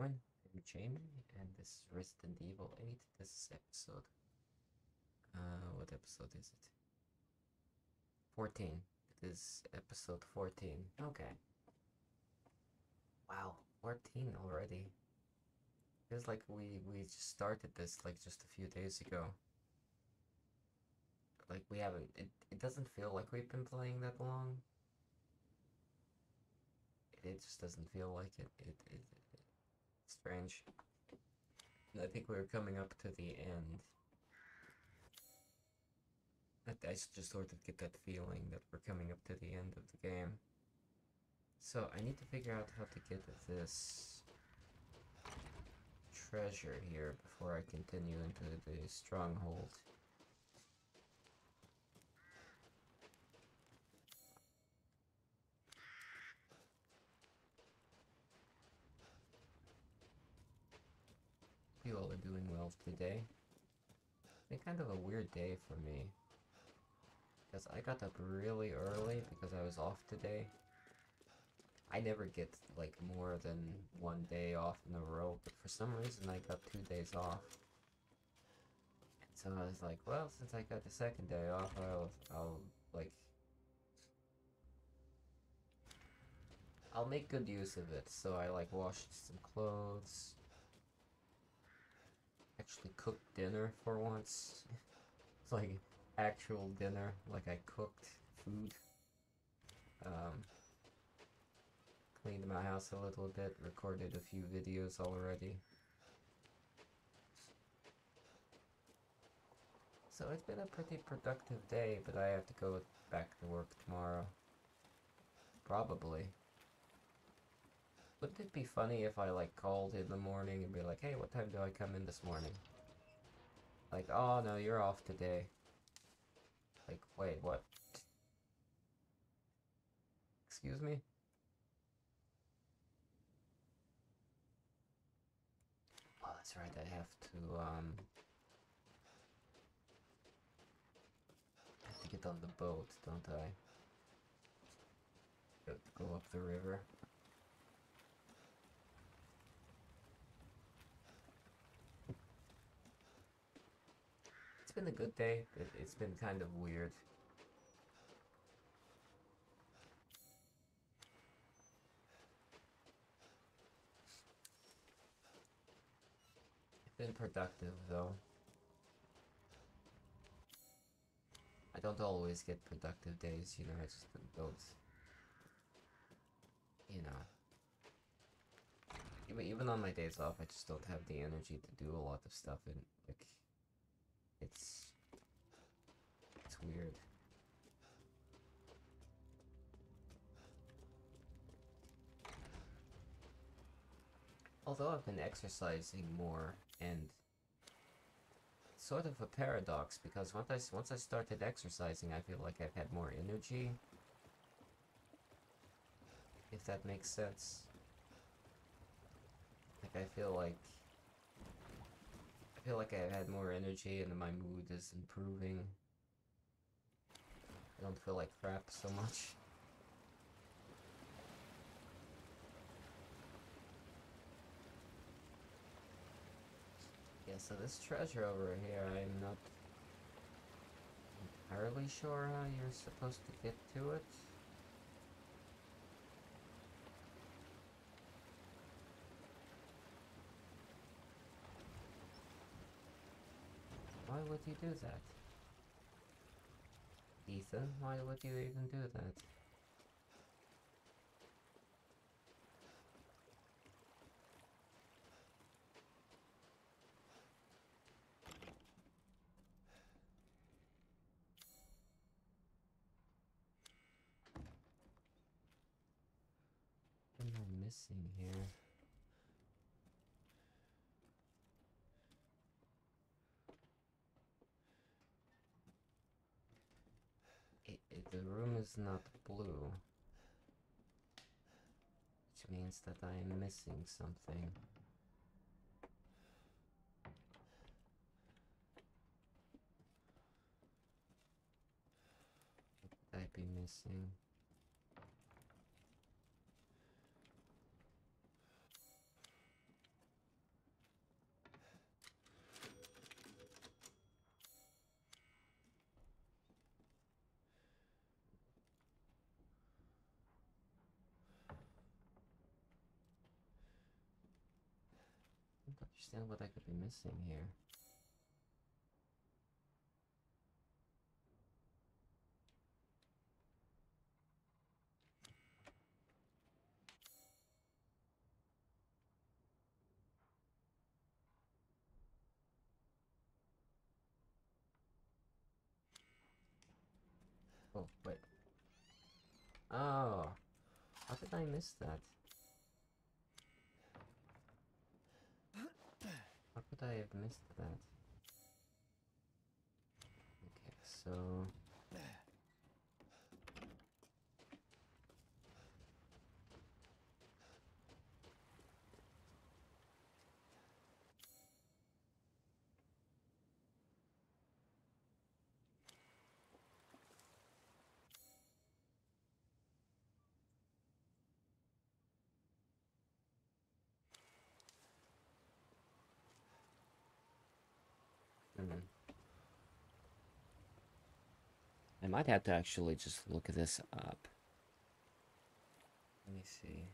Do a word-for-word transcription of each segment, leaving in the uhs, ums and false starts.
everyone, I'm Jamie, and this is Resident Evil eight. This is episode. Uh, what episode is it? fourteen. It is episode fourteen. Okay. Wow, fourteen already. Feels like we we just started this like just a few days ago. Like we haven't. It it doesn't feel like we've been playing that long. It, it just doesn't feel like it. It it, it it's strange. I think we're coming up to the end. I, I just sort of get that feeling that we're coming up to the end of the game. So I need to figure out how to get this treasure here before I continue into the stronghold. You all are doing well today. It's been kind of a weird day for me. Because I got up really early because I was off today. I never get like more than one day off in a row, but for some reason I got two days off. And so I was like, well, since I got the second day off, I'll, I'll like, I'll make good use of it. So I like washed some clothes, actually cooked dinner for once. It's like actual dinner, like I cooked food. Um, Cleaned my house a little bit, recorded a few videos already. So it's been a pretty productive day, but I have to go back to work tomorrow. Probably. Wouldn't it be funny if I like called in the morning and be like, hey, what time do I come in this morning? Like, oh no, you're off today. Like, wait, what? Excuse me? Oh, that's right, I have to, um... I have to get on the boat, don't I? Have to go up the river. It's been a good day, but it's been kind of weird. It's been productive, though. I don't always get productive days, you know, I just don't, you know. Even, even on my days off, I just don't have the energy to do a lot of stuff, and, like, it's, it's weird. Although I've been exercising more, and it's sort of a paradox, because once I, once I started exercising, I feel like I've had more energy, if that makes sense. Like, I feel like, I feel like I've had more energy, and my mood is improving. I don't feel like crap so much. Yeah, so this treasure over here, I'm not entirely sure how you're supposed to get to it. Why would you do that? Ethan, why would you even do that? What am I missing here? It, it, the room is not blue, which means that I am missing something. What would I be missing? understand what I could be missing here. Oh, wait. Oh! How did I miss that? How could I have missed that? Okay, so... Hmm. I might have to actually just look this up. Let me see.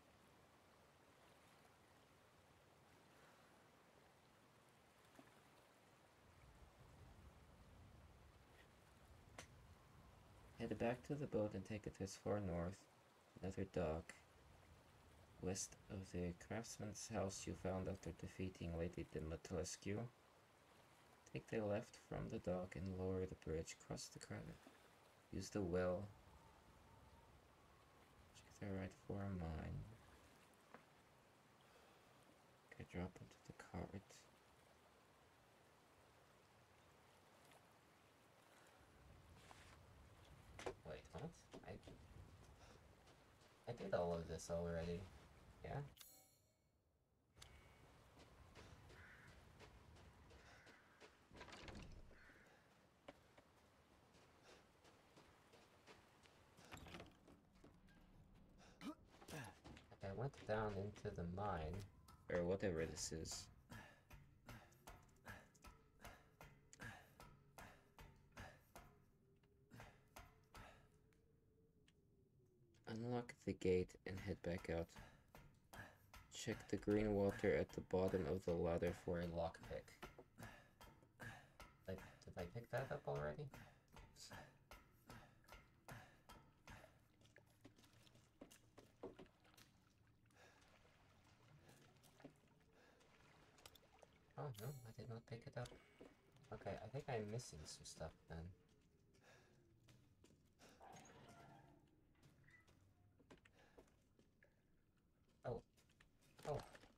Head back to the boat and take it as far north. Another dock. West of the craftsman's house you found after defeating Lady Dimitrescu. Take the left from the dock and lower the bridge. Cross the crater. Use the well. Check the right for a mine. Okay, drop into the cart. Wait, what? I, I did all of this already. Yeah? I went down into the mine, or whatever this is. Unlock the gate and head back out. Check the green water at the bottom of the ladder for a lockpick. Did, did I pick that up already? Oh no, I did not pick it up. Okay, I think I'm missing some stuff then. Oh. Oh.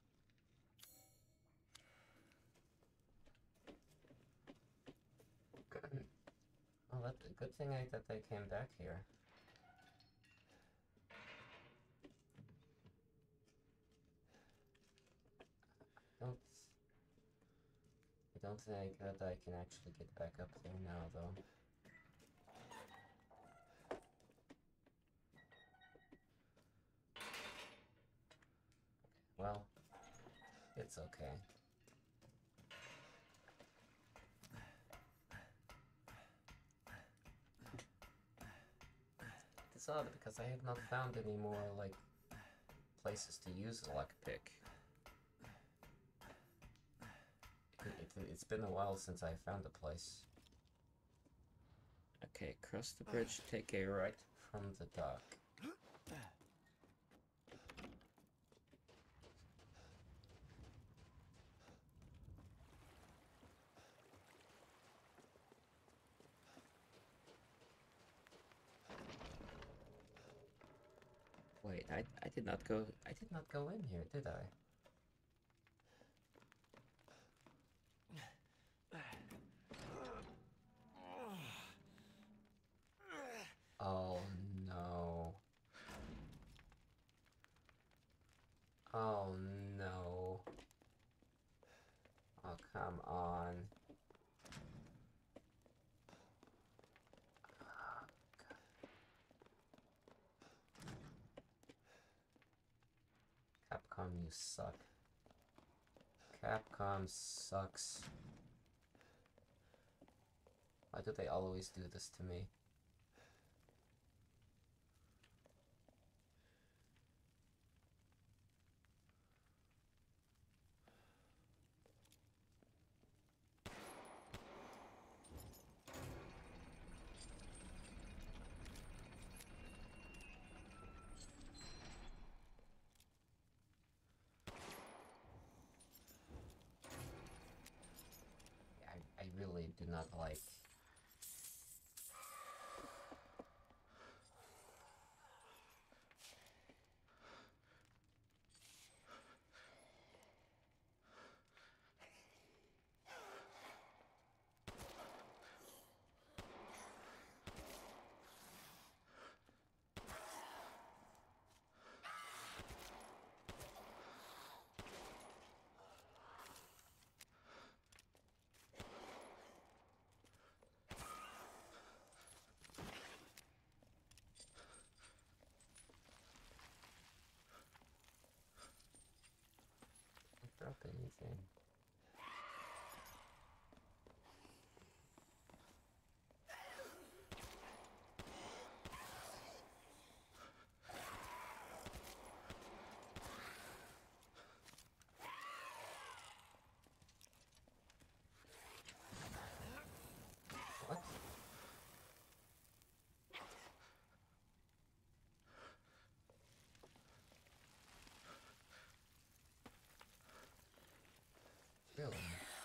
Oh, that's a good thing I, that I came back here. I don't... I don't think that I can actually get back up there now, though. Well, it's okay. It's odd because I have not found any more, like, places to use a lockpick. It, it, it's been a while since I found a place. Okay, cross the bridge, take a right from the dock. Wait, I, I did not go, I did not go in here, did I? Oh no. Oh no. Oh, come on. Oh, Capcom, you suck. Capcom sucks. Why do they always do this to me? not like... Drop anything. What? Really?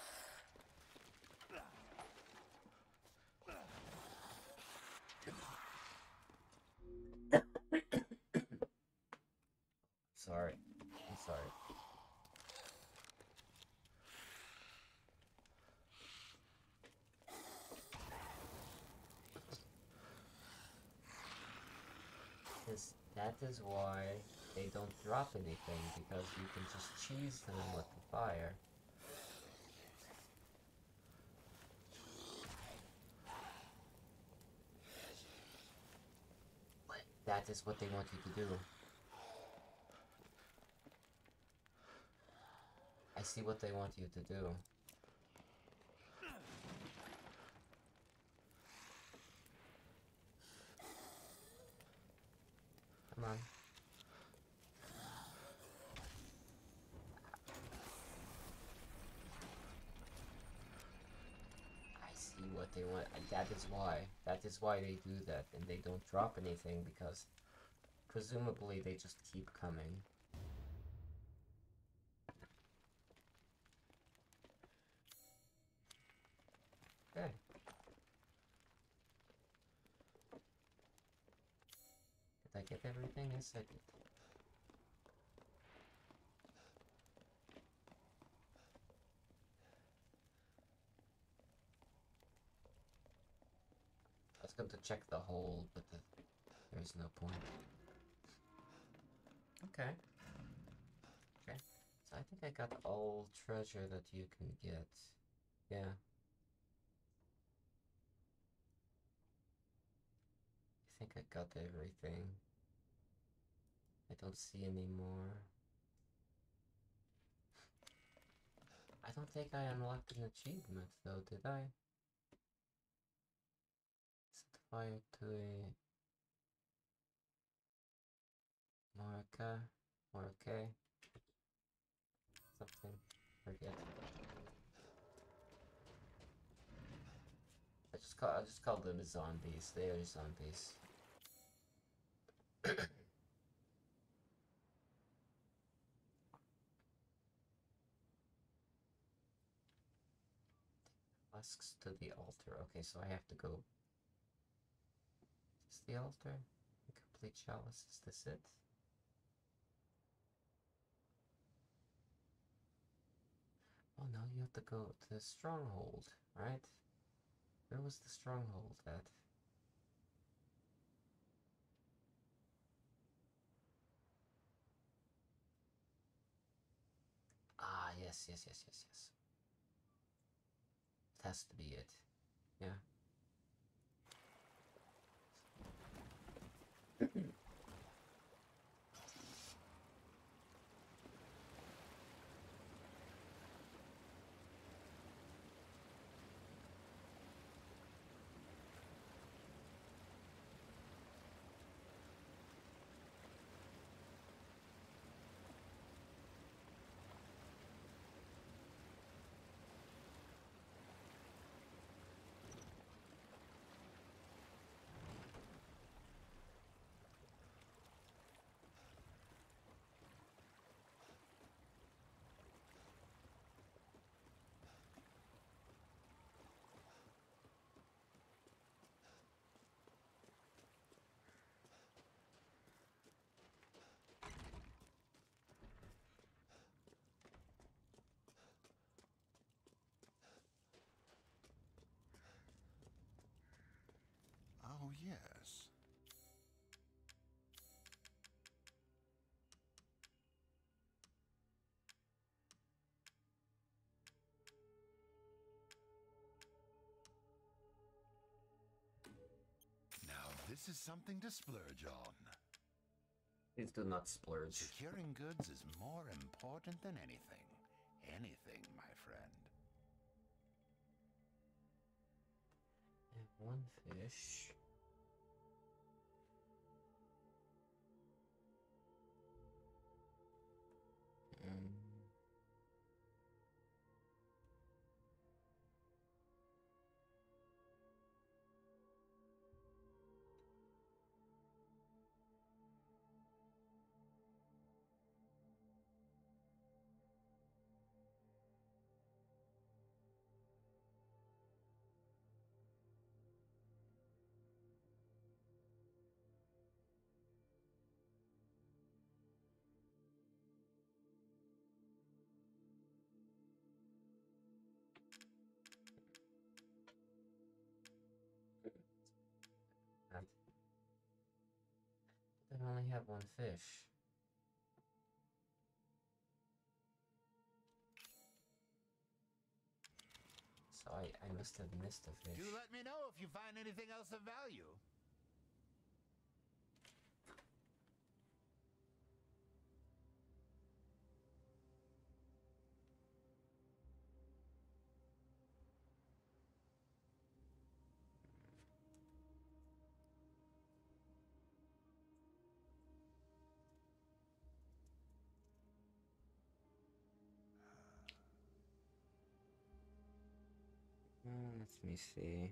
Sorry. I'm sorry. Because that is why they don't drop anything, because you can just cheese them with the fire. That is what they want you to do. I see what they want you to do. Come on. I see what they want. That is why. That is why they do that. And they don't drop anything because presumably they just keep coming. Okay. Did I get everything? Yes, I did. I was going to check the hole, but the, there's no point. Okay. Okay. So I think I got all treasure that you can get. Yeah. I think I got everything. I don't see any more. I don't think I unlocked an achievement though, did I? Set fire to a Marca, Marque, something, forget. I just call I just call them zombies. They are zombies. Husks to the altar. Okay, so I have to go. Is this the altar? A complete chalice. Is this it? Oh no, you have to go to the stronghold, right? Where was the stronghold at? Ah, yes, yes, yes, yes, yes. It has to be it. Yeah. Oh, yes. Now, this is something to splurge on. Please do not splurge. Securing goods is more important than anything. Anything, my friend. I have one fish. Um, I only have one fish. So I, I must have missed a fish. Do let me know if you find anything else of value. Uh, let me see.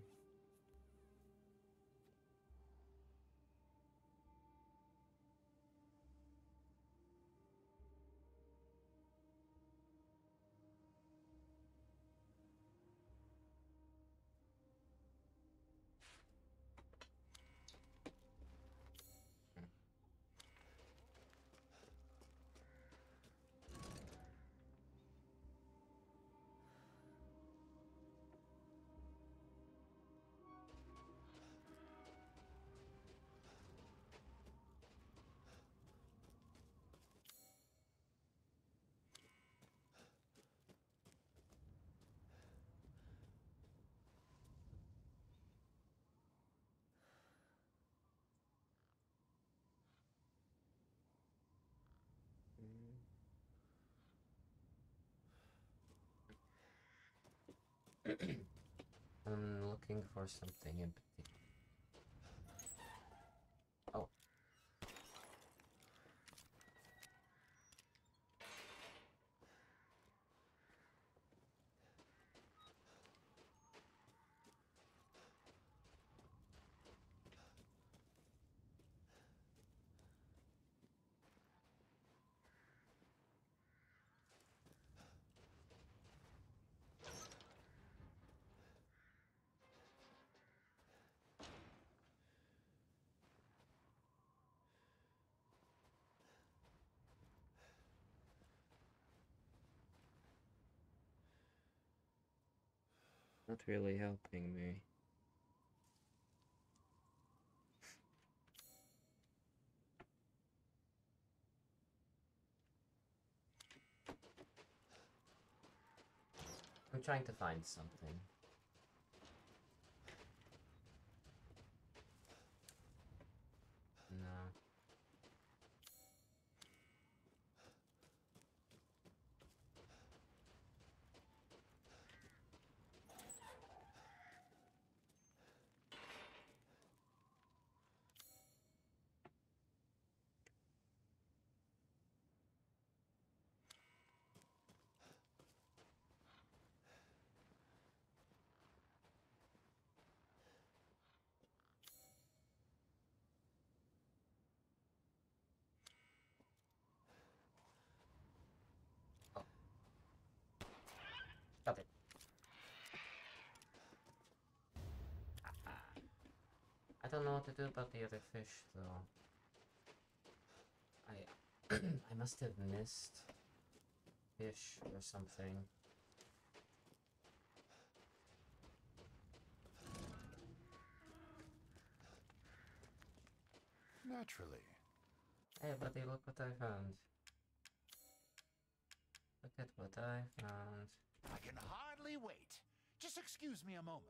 I'm looking for something in particular. Oh. Not really helping me. I'm trying to find something. No. Oh. Got it. I don't know what to do about the other fish, though. I I must have missed fish or something. Naturally. Hey buddy, look what I found. Look at what I found. I can hardly wait. Just excuse me a moment.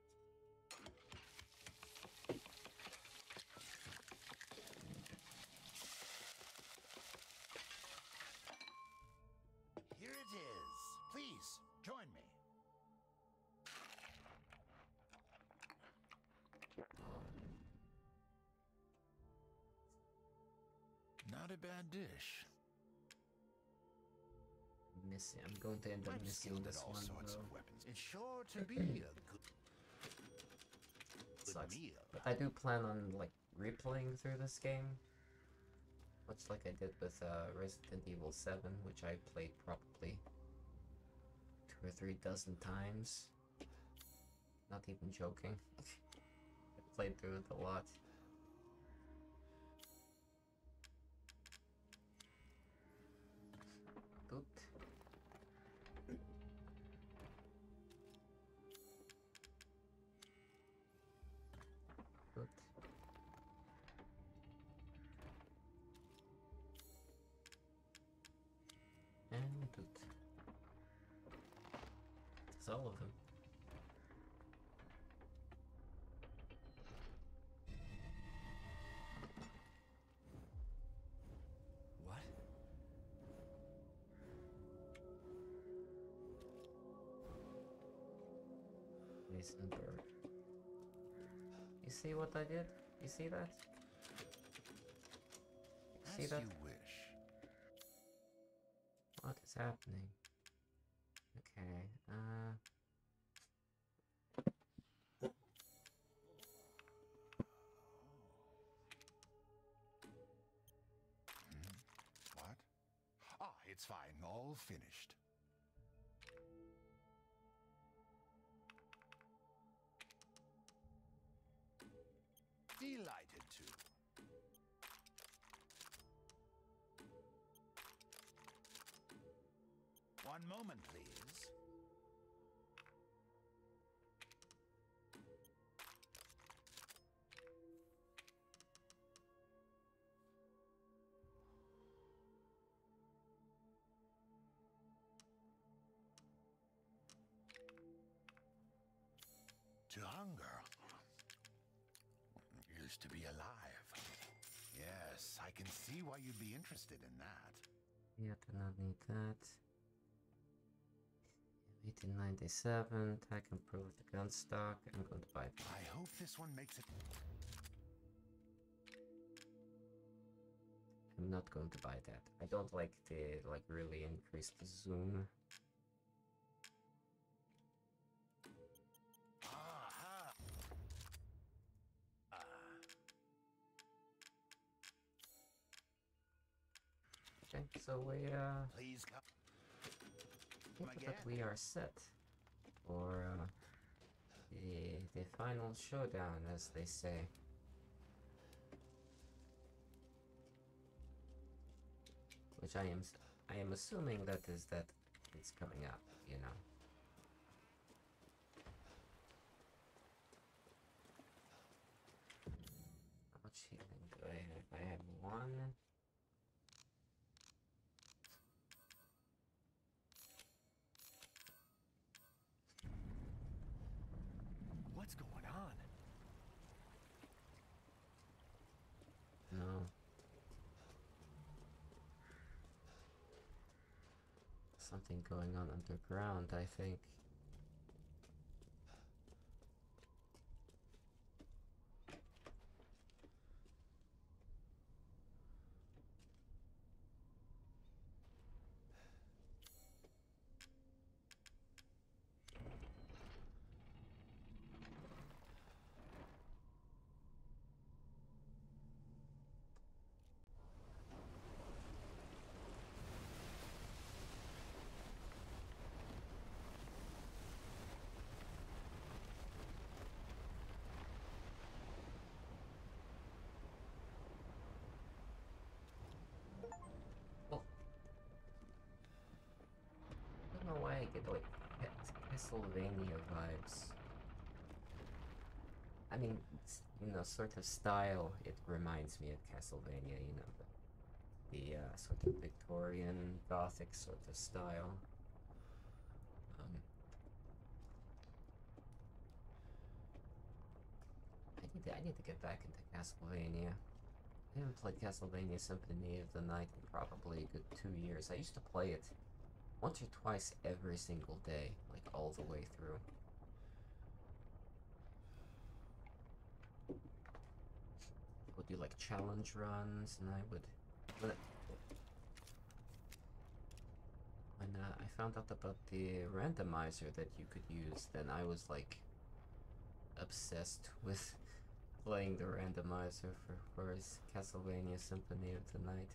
Here it is. Please, join me. Not a bad dish. Missing. I'm going to end up I'm missing skilled at this all one sorts though. of weapons. It's sure to be a good, good Sucks. meal. But I do plan on like replaying through this game, much like I did with uh, Resident Evil seven, which I played probably two or three dozen times. Not even joking. I played through it a lot. Boot. Boot. And boot. That's all of them. What? Heisenberg. You see what I did? You see that? You see As that? you wish. What is happening? Okay, uh... Hmm? What? Ah, it's fine. All finished. Delighted to. One moment, please. To hunger is to be alive. Yes, I can see why you'd be interested in that. yeah, do not need that. eighteen ninety-seven, tag improve the gun stock. I'm going to buy it. I hope this one makes it. I'm not going to buy that. I don't like the, like, really increased zoom. Aha! Ah. Okay, so we, uh, Please come. I think that we are set for, uh, the, the final showdown, as they say. Which I am, I am assuming that is that it's coming up, you know. How much healing do I have? I have one. What's going on? No. Something going on underground, I think. Oh. I don't know why I get like Pe- Pennsylvania vibes. I mean, it's, you know, sort of style, it reminds me of Castlevania, you know, the, the uh, sort of Victorian Gothic sort of style. Um, I need to, I need to get back into Castlevania. I haven't played Castlevania Symphony of the Night in probably a good two years. I used to play it once or twice every single day, like all the way through. I would do like challenge runs, and I would. When, when uh, I found out about the randomizer that you could use, then I was like obsessed with playing the randomizer for, for his Castlevania Symphony of the Night.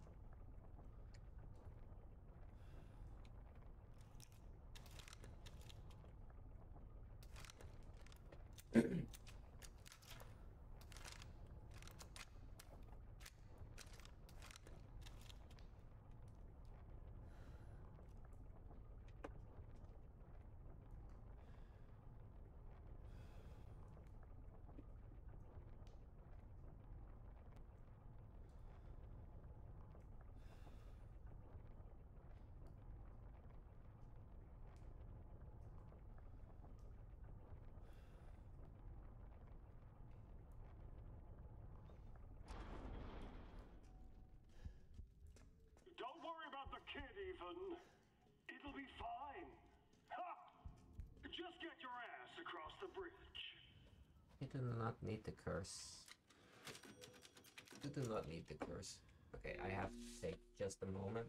Don't worry about the kid, Ethan. It'll be fine. Ha! Just get your ass across the bridge. You do not need the curse. You do not need the curse. Okay, I have to take just a moment.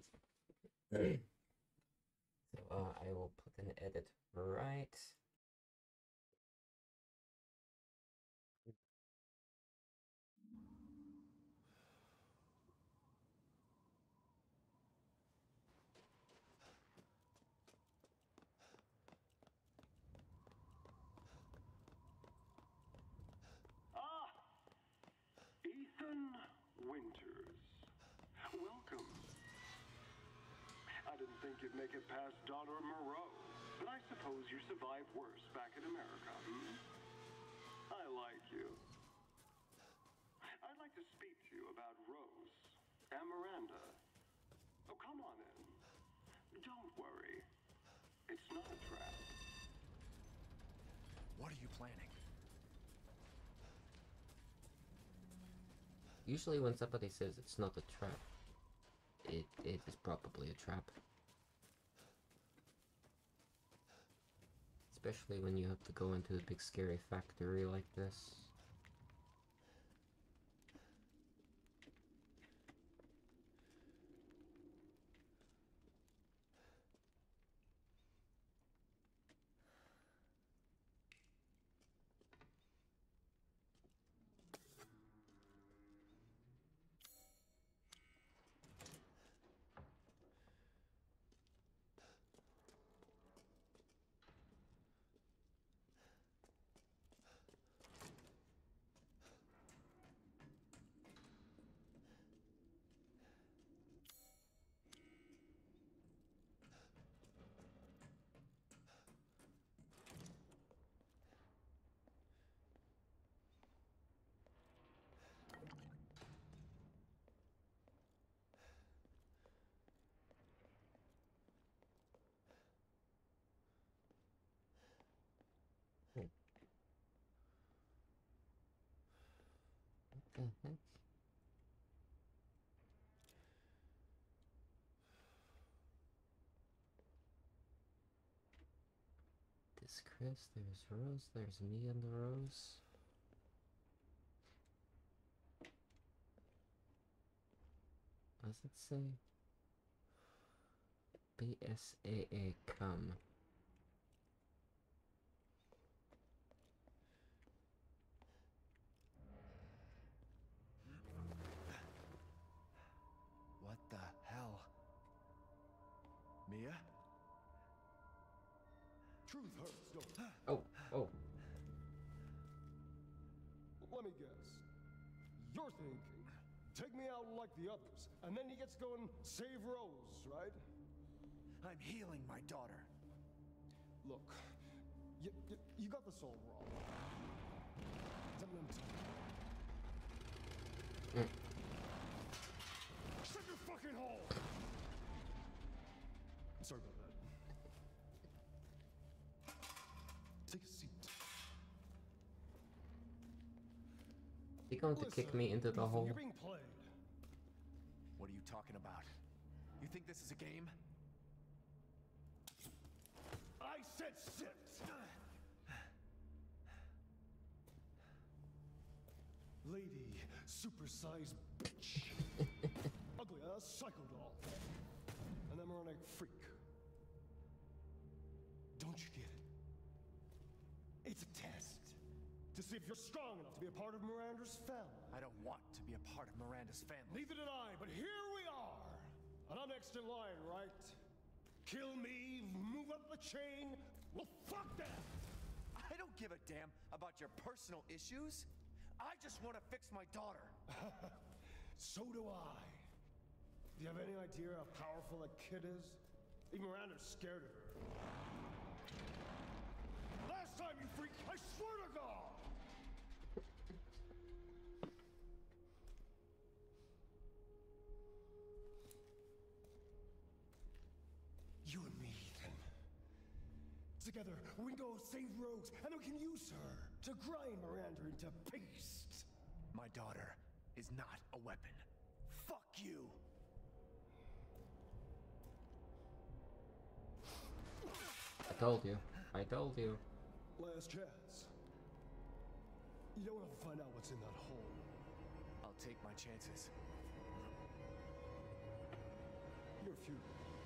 So uh, I will put an edit right. Ah, Ethan Winters. Welcome. I didn't think you'd make it past Daughter of Moreau, but I suppose you survived worse back in America, hmm? I like you. I'd like to speak to you about Rose and Miranda. Oh, come on in. Don't worry. It's not a trap. What are you planning? Usually when somebody says it's not a trap, it, it is probably a trap. Especially when you have to go into a big scary factory like this. Hmm. What the heck? There's Chris, there's Rose, there's me and the Rose. Does it say? B S A A come. What the hell? Mia? Truth hurts, don't it? Oh, oh. Let me guess. You're thinking, take me out like the others, and then he gets going, save Rose, right? I'm healing my daughter. Look, you, you, you got this all wrong. Tell me I'm talking. Mm. Shut your fucking hole! Sorry about that. Take a seat. You going to kick me into the Ethan, hole? You're being played. What are you talking about? You think this is a game? I said sit! Lady, supersized bitch. Ugly ass psycho doll. An embryonic freak. Don't you get it? It's a test. To see if you're strong enough to be a part of Miranda's family. I don't want to be a part of Miranda's family. Neither did I, but here we are. And I'm next in line, right? Kill me, move up the chain. Well, fuck that! I don't give a damn about your personal issues. I just want to fix my daughter. So do I. Do you have any idea how powerful that kid is? Even Miranda's scared of her. Last time, you freak, I swear to God! You and me, Ethan. Together, we can go save Rose, and we can use her to grind Miranda into paste. My daughter is not a weapon. Fuck you! I told you. I told you. Last chance. You don't have to find out what's in that hole. I'll take my chances. You're futile.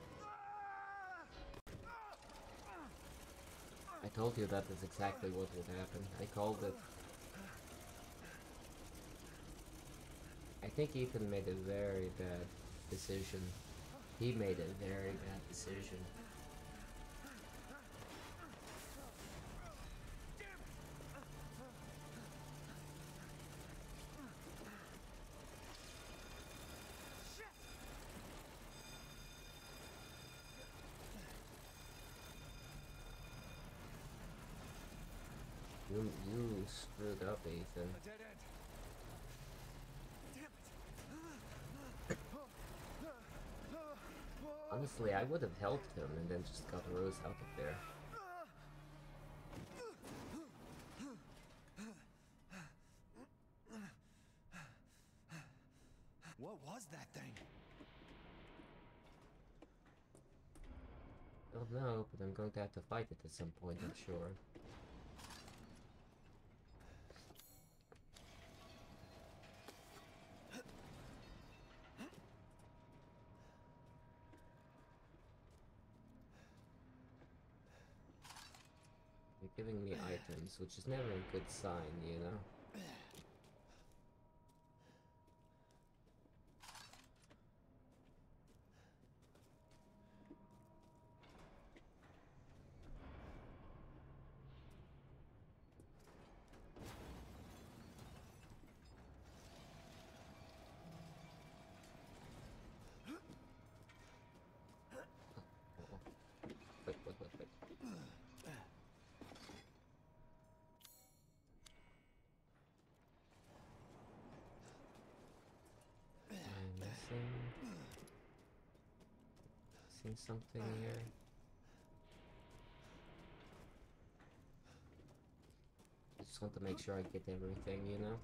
I told you that is exactly what would happen. I called it. I think Ethan made a very bad decision. He made a very bad decision. You, you screwed up, Ethan. A dead end. Damn it. Honestly, I would have helped him and then just got Rose out of there. What was that thing? Don't know, but I'm going to have to fight it at some point, I'm sure. You're giving me items, which is never a good sign, you know? Wait, wait, wait, wait. I'm missing... Missing something here. I just want to make sure I get everything, you know?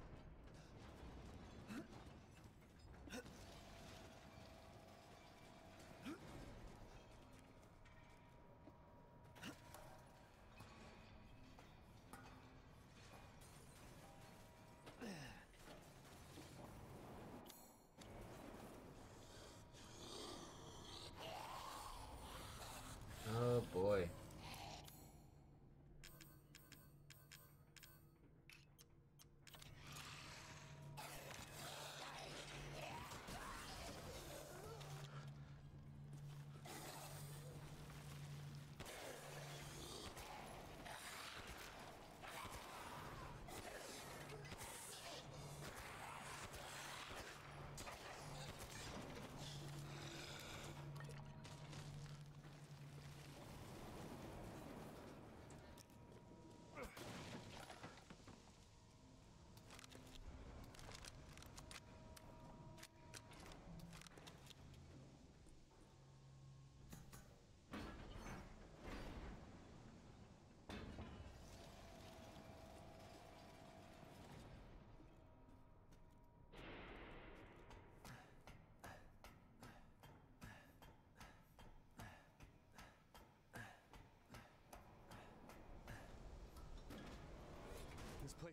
Oh boy.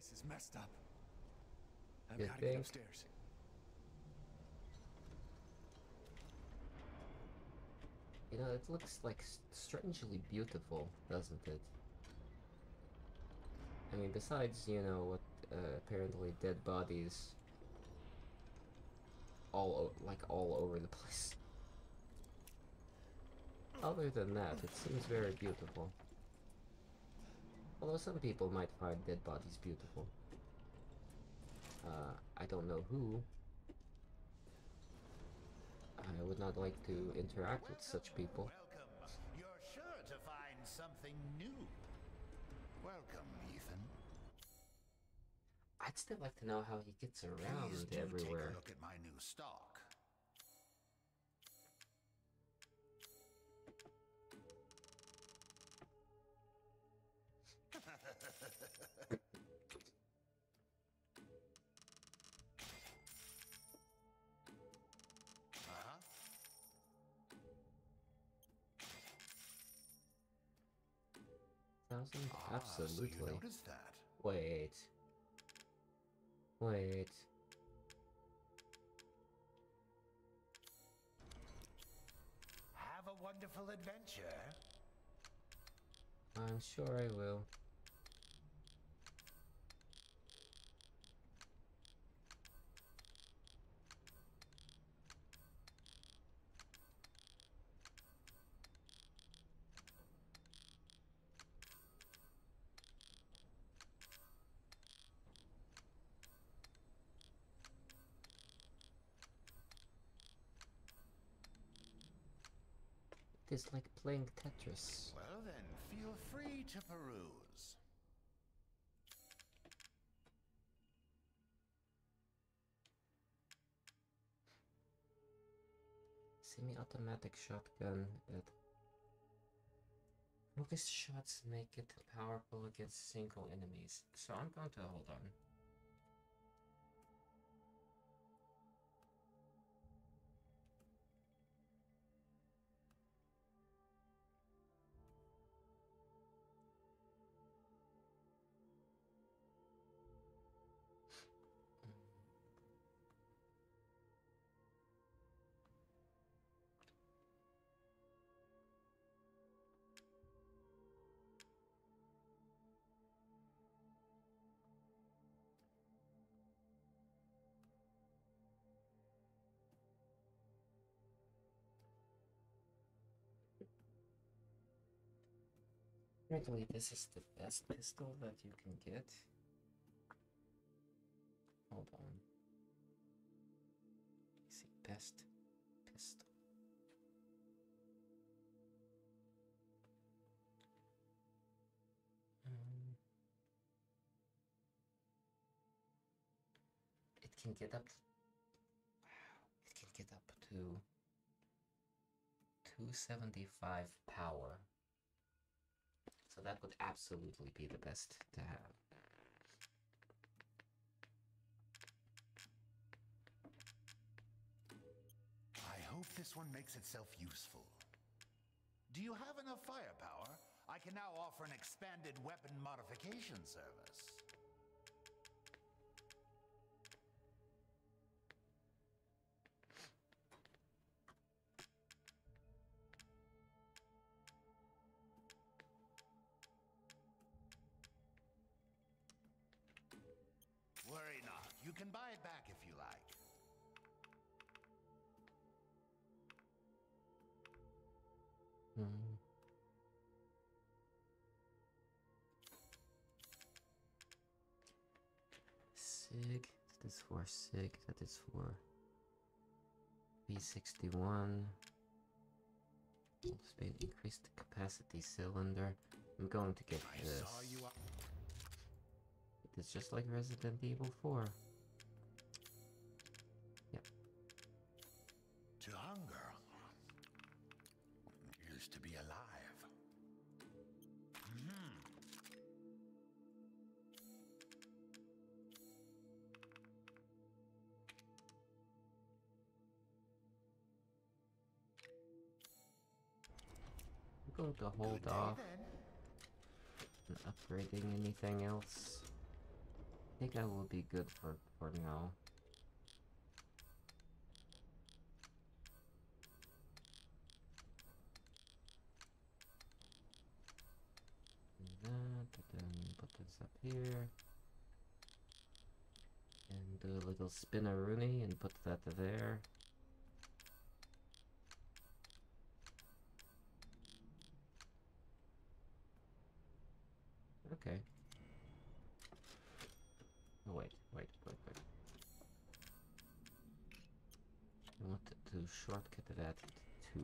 place is messed up. I've You got to get think? upstairs. You know, it looks like s- strangely beautiful, doesn't it? I mean, besides, you know, what uh, apparently dead bodies all o like all over the place. Other than that, it seems very beautiful. Although some people might find dead bodies beautiful. Uh, I don't know who. I would not like to interact with such people. Welcome. You're sure to find something new. Welcome, Ethan. I'd still like to know how he gets around Please do everywhere. take a look at my new stock. Uh-huh. Thousand? Ah, so Absolutely. you noticed that. Wait. Wait. Have a wonderful adventure. I'm sure I will. It is like playing Tetris. Well then, feel free to peruse. Semi-automatic shotgun that focused shots make it powerful against single enemies. So I'm going to hold on. Apparently this is the best pistol that you can get. Hold on. Let's see, best pistol. Um, it can get up. Wow, it can get up to two seventy-five power. So that would absolutely be the best to have. I hope this one makes itself useful. Do you have enough firepower? I can now offer an expanded weapon modification service. Worry not. You can buy it back if you like. Hmm. Sig. That is for Sig. That is for B sixty-one. Speed increased capacity cylinder. I'm going to get I this. saw you up. It's just like Resident Evil four. Yep. To hunger used to be alive. Mhm. I'm going to hold Good day, off then. on upgrading anything else. think I will be good for for now. Do that, but then put this up here. And do a little spinneroonie and put that there. Okay. Oh wait, wait, wait, wait. I want to shortcut that to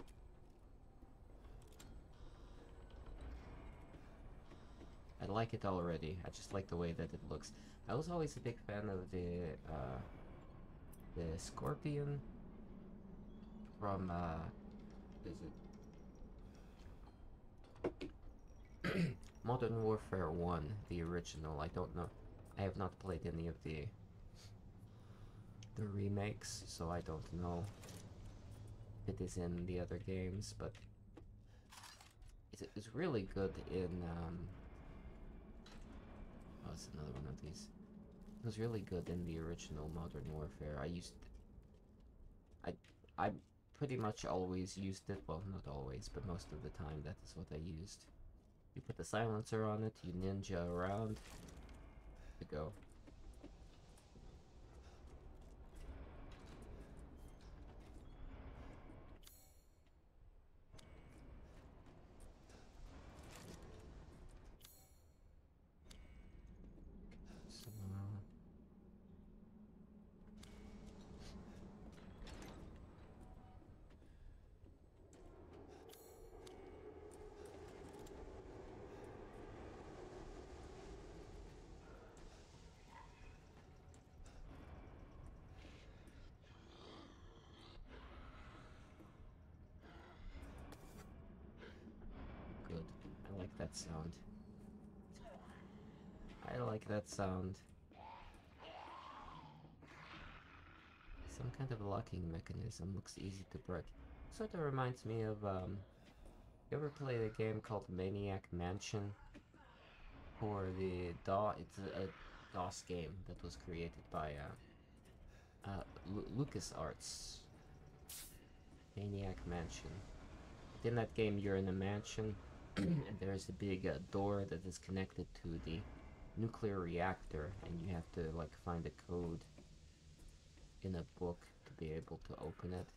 I like it already. I just like the way that it looks. I was always a big fan of the uh, the Scorpion from uh, is it Modern Warfare one, the original. I don't know. I have not played any of the the remakes, so I don't know if it is in the other games, but it's, it's really good in um, oh, it's another one of these. It was really good in the original Modern Warfare. I used I I pretty much always used it. Well, not always, but most of the time that is what I used. You put the silencer on it, you ninja around, to go. So, good. I like that sound. I like that sound. Some kind of locking mechanism looks easy to break. Sort of reminds me of, um, you ever played a game called Maniac Mansion? For the DOS, it's a, a DOS game that was created by, uh, uh, Lu LucasArts. Maniac Mansion. In that game, you're in a mansion, and there's a big uh, door that is connected to the nuclear reactor, and you have to like find a code in a book to be able to open it.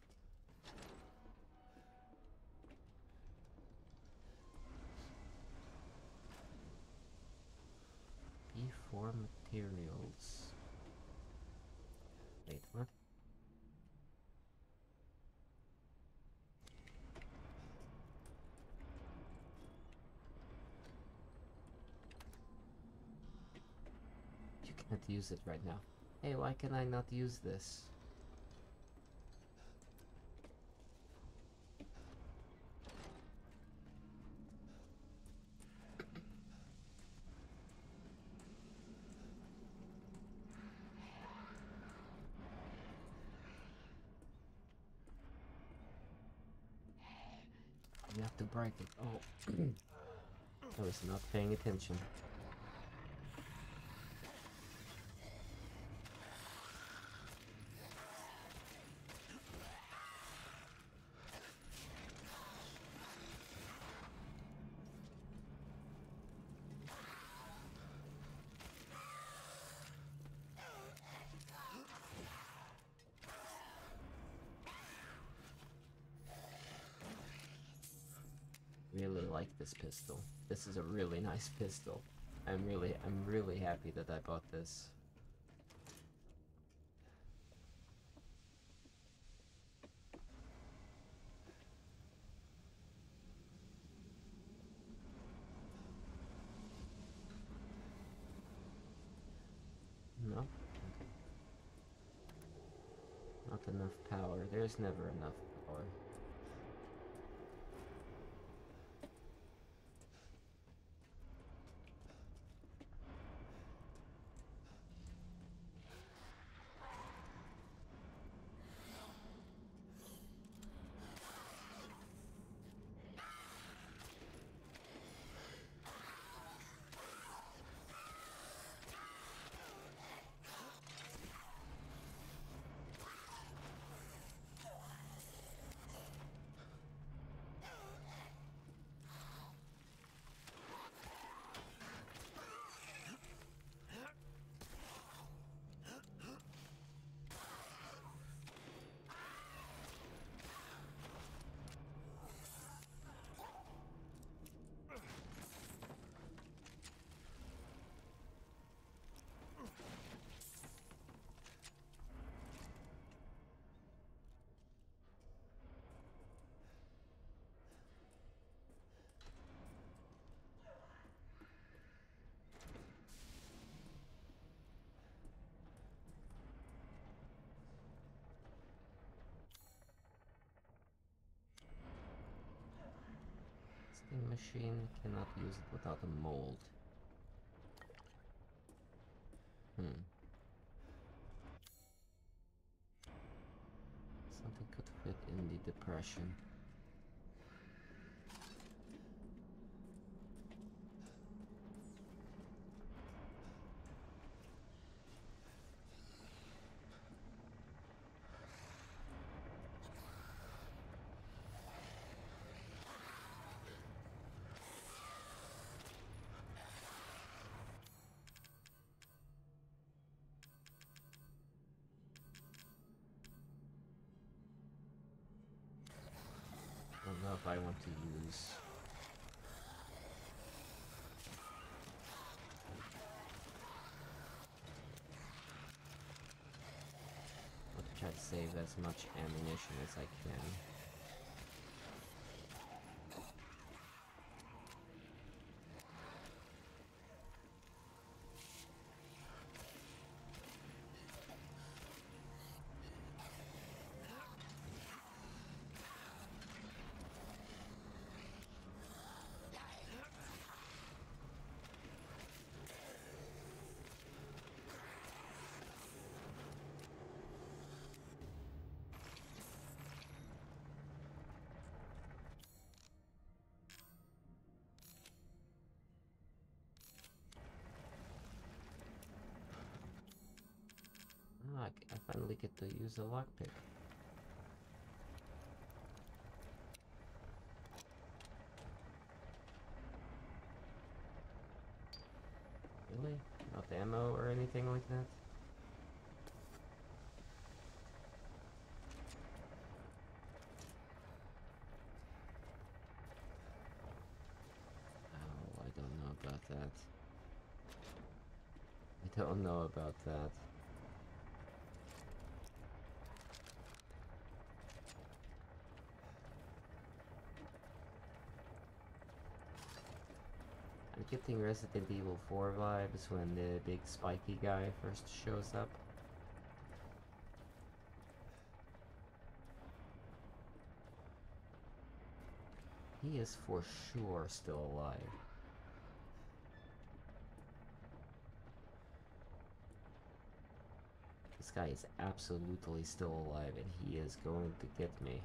B four materials. Wait, what? You cannot use it right now. Hey, why can I not use this? You have to break it. Oh. I was not paying attention. Really like this pistol. This is a really nice pistol. I'm really, I'm really happy that I bought this. No? Okay. Not enough power. There's never enough power. Vending machine, cannot use it without a mold. Hmm. Something could fit in the depression. I don't know if I want to use I want to try to save as much ammunition as I can. Ah, I finally get to use a lockpick. Really? Not ammo or anything like that? Oh, I don't know about that. I don't know about that. I'm getting Resident Evil four vibes when the big spiky guy first shows up. He is for sure still alive. This guy is absolutely still alive and he is going to get me.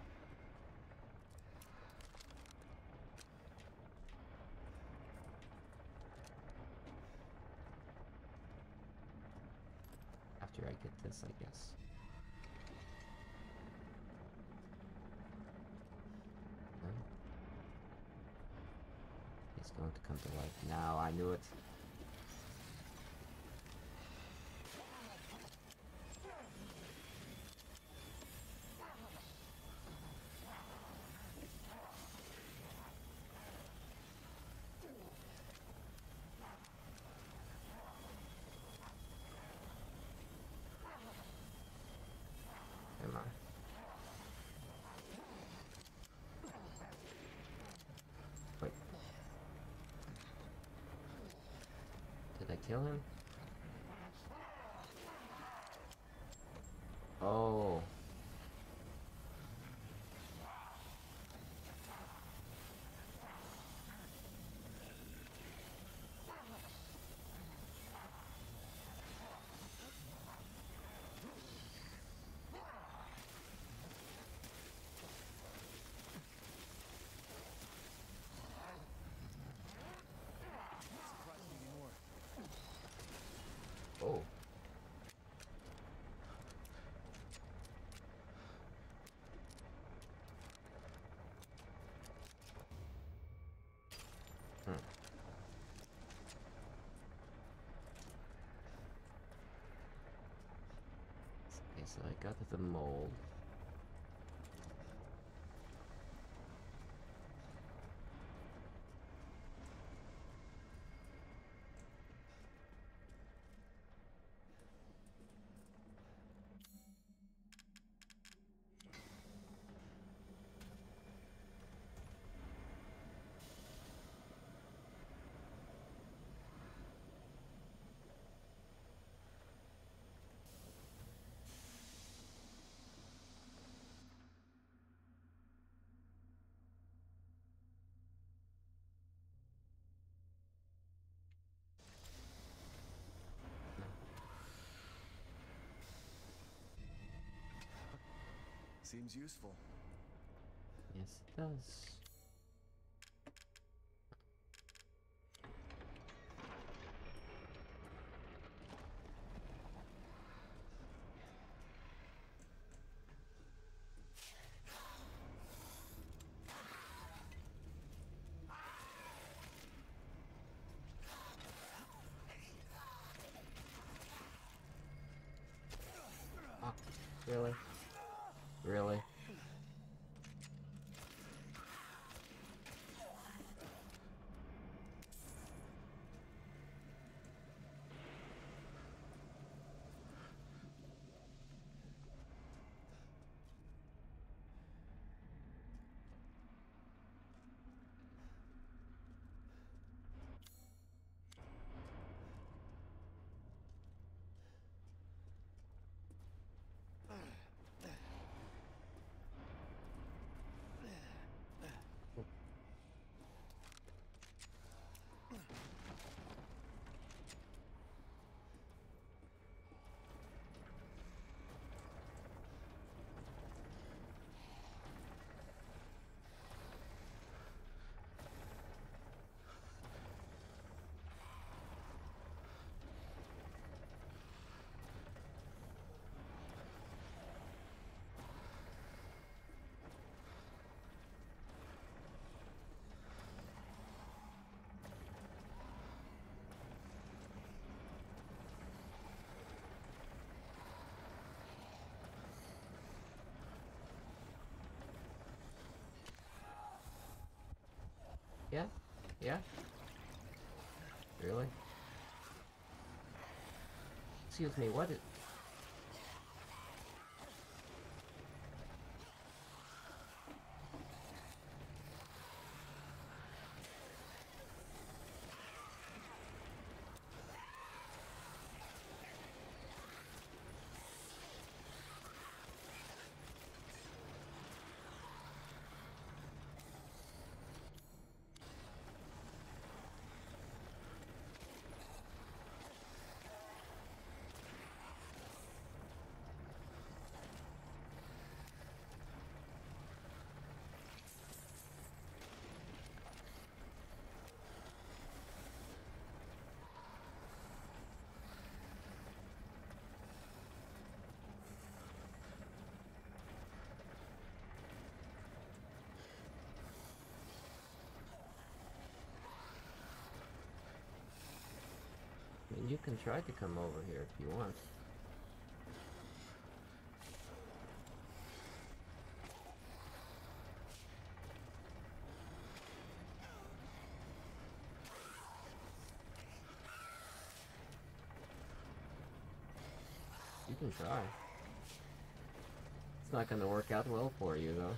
After I get this, I guess. No? He's going to come to life now. I knew it. Come on. Wait. Did I kill him? Oh. Oh. Hmm. Okay, so I got the mold. Seems useful. Yes, it does. Ah, really? Really? Yeah? Yeah? Really? Excuse me, what is... I mean, you can try to come over here if you want. You can try. It's not gonna work out well for you, though.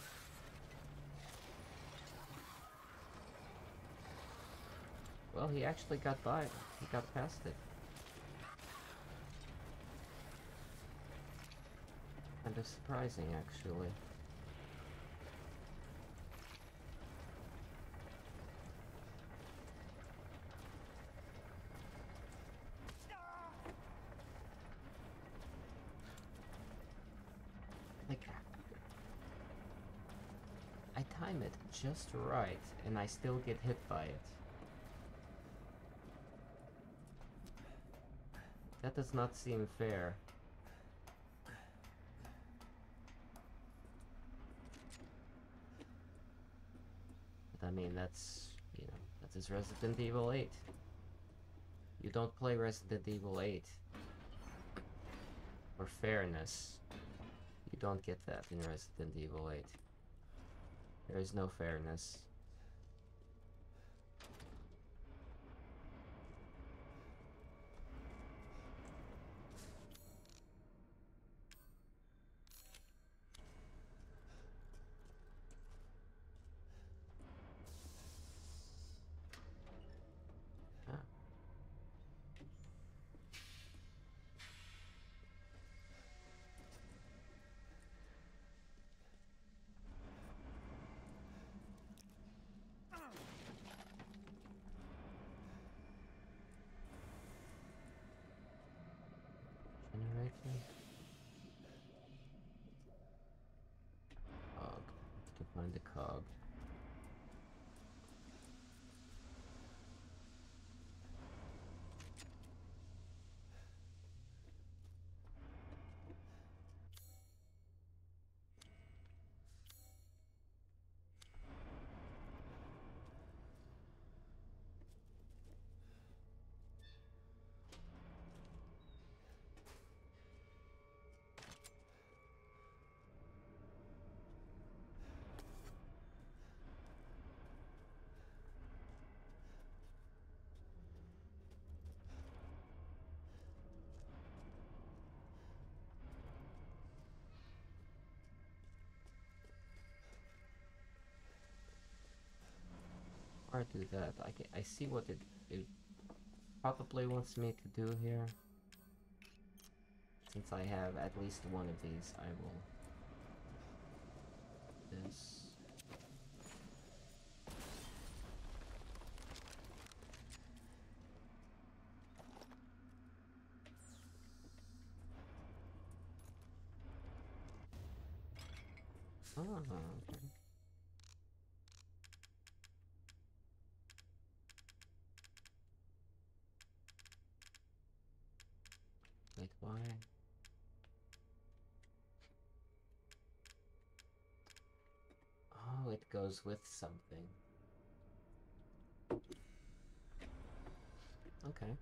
Well, he actually got by. He got past it. Kind of surprising, actually. Like, I time it just right, and I still get hit by it. That does not seem fair. But I mean, that's, you know, that's his Resident Evil eight. You don't play Resident Evil eight for fairness. You don't get that in Resident Evil eight. There is no fairness. Ah. find the cog. Or do that. I can, I see what it, it probably wants me to do here. Since I have at least one of these, I will... This... Oh, okay. Wait, why? Oh, it goes with something. Okay.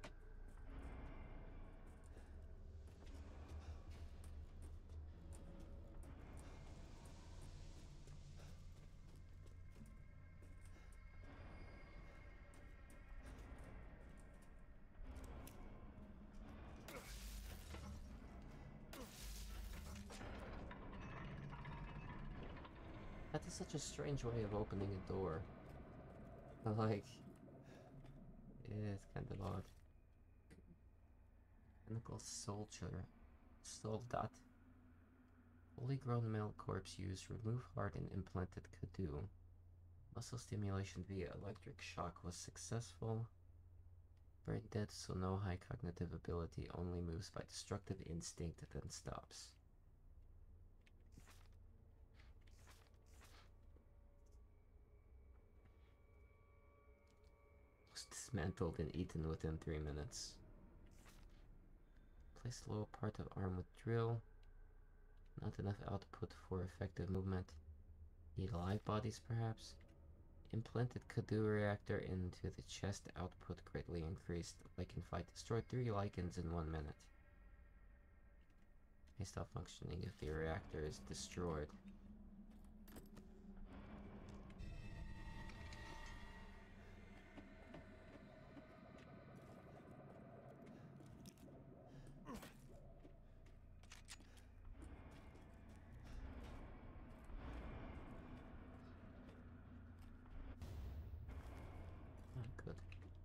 That is such a strange way of opening a door. Like, yeah, it's kind of odd. Mechanical soldier. Soldat. Fully grown male corpse used. Remove heart and implanted Kadu. Muscle stimulation via electric shock was successful. Brain dead, so no high cognitive ability. Only moves by destructive instinct, then stops. Was dismantled and eaten within three minutes. Place lower part of arm with drill. Not enough output for effective movement. Need live bodies, perhaps? Implanted Kadu reactor into the chest. Output greatly increased. Lichen fight destroyed three lichens in one minute. May stop functioning if the reactor is destroyed. Good.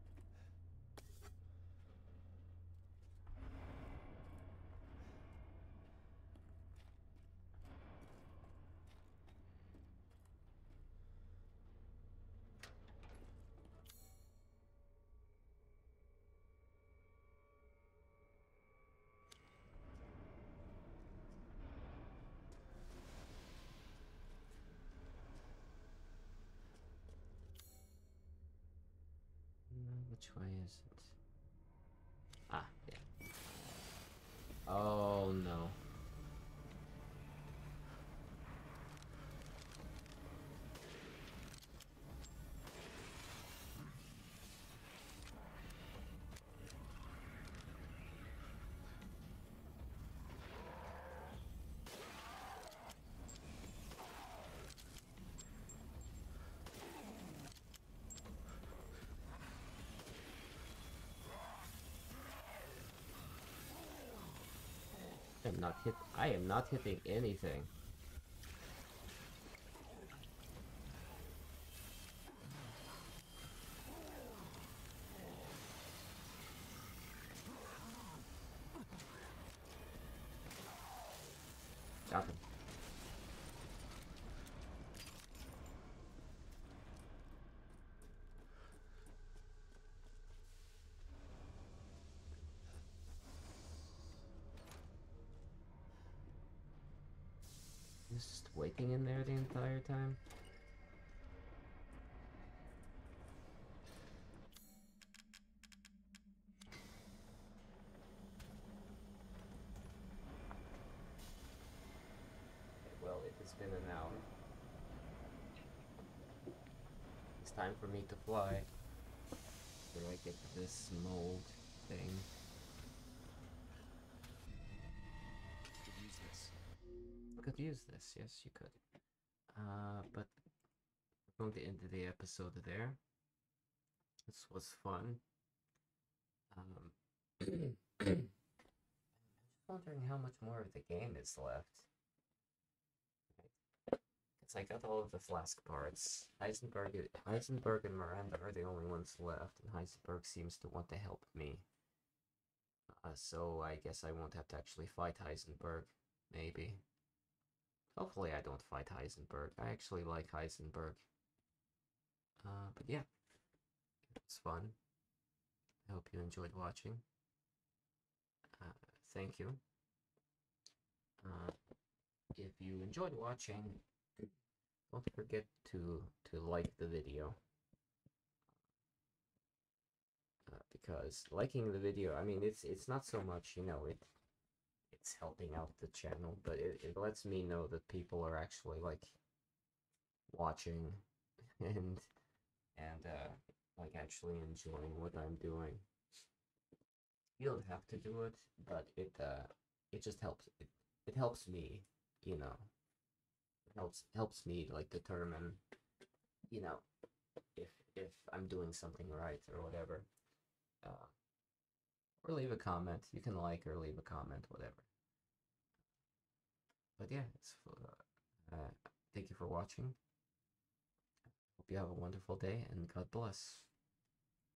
Which way is it? Ah, yeah. Oh no. I am not hit. I am not hitting anything. Got him. He's just waiting in there the entire time. Well, it has been an hour. It's time for me to fly. Where do I get this mold thing? Could use this. I could use this, yes, you could. Uh, but we're going to end the episode there. This was fun. Um, I'm just wondering how much more of the game is left. Because I got all of the flask parts. Heisenberg, Heisenberg and Miranda are the only ones left, and Heisenberg seems to want to help me. Uh, so I guess I won't have to actually fight Heisenberg. Maybe. Hopefully I don't fight Heisenberg. I actually like Heisenberg. Uh, but yeah. It's fun. I hope you enjoyed watching. Uh, thank you. Uh, if you enjoyed watching, don't forget to to like the video. Uh, because liking the video, I mean, it's it's not so much, you know, it it's helping out the channel, but it, it lets me know that people are actually like watching and and uh like actually enjoying what I'm doing. You don't have to do it, but it uh it just helps it, it helps me, you know. It helps helps me like determine, you know, if if I'm doing something right or whatever. Uh, or leave a comment. You can like or leave a comment, whatever. But yeah, it's uh, uh, thank you for watching. Hope you have a wonderful day and God bless.